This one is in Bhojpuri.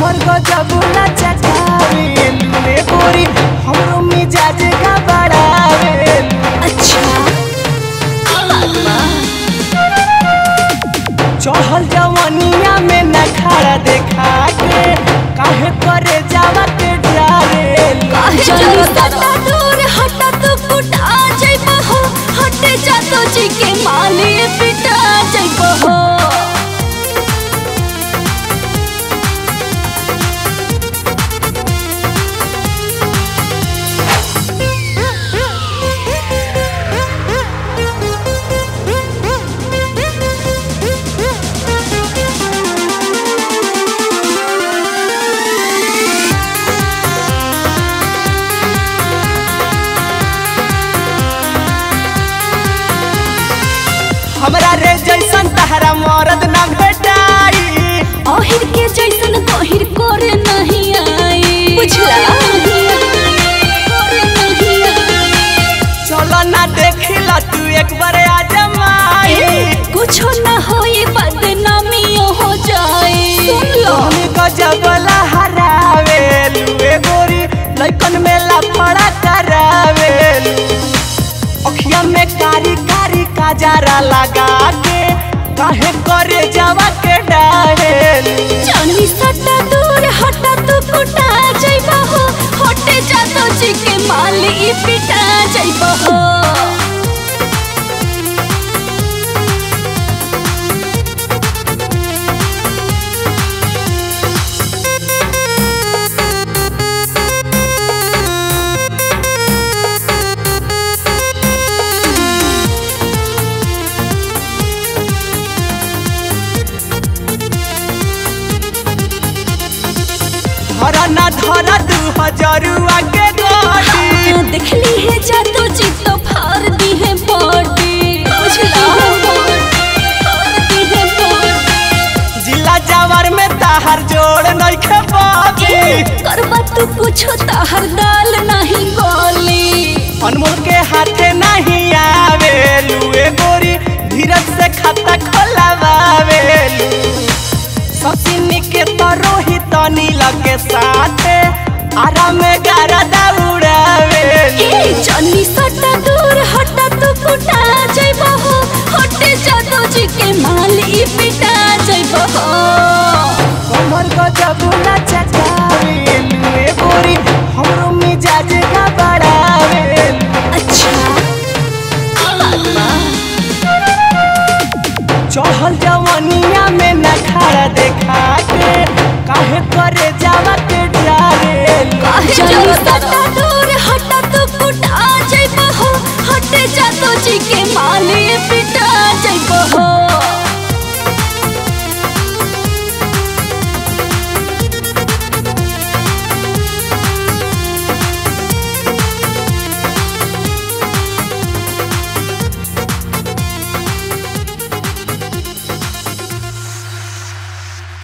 कमर गजब लचकावे लूले गोरी हमरो मिजाज का बढ़ावे। अच्छा चढ़ल जवनिया में नखारा देखा के काहे करे जावा के डरे। चली सता दूर हटा तो कुटा जाइबो हो, हटे जा तो जी के माली पिटा जाइबो हो। हमरा रे जैसन तहरा मरद न भेटाई, ओहिर के जैसन तोहिर करे नहीं आई। बुझला चलो ना देखिला तू एक बार आजमाई। कुछो ना होई बदनामी हो जाए। सुन लो हमनी गजब लहरावे लुए गोरी लइकन में लफड़ा करावे। अखिया में कारी कारी काजरा लगा के काहे करे जावा के डाहे। जानी सटा दूर हटा तो कुटा जाइबो हो, हटे जा तो जी के माली पिटा जाइबो हो। धरा ना धरा 2000 के गोटी। देखली है जा तो जी तो फाड़ दी है बॉडी। बुझला जिला जावर में ताहर जोड़ नइखे बाकी। करबा तू कुछो ताहर दाल नहीं गोली। अनमोल के हाथे नहीं आवे लुए गोरी धीरज से खाता खोलावे। सचिन के तो रोहित नील के साथे आराम में गारा दौड़ावे। जानी सटा दूर हटा तो कुटा जाइबो हो, हटे जा तो जी के माली पिटा जाइबो हो। कमर गजब लचकावे लुए गोरी हमरो मिजाज का बढ़ावे। अच्छा चढ़ल जवनिया में नखारा देखा के काहे करे जावा के डरे। जानी सटा दूर हटा तो कुटा जाइबो हो, हटे जा तो जी के माली पिटा जाइबो हो।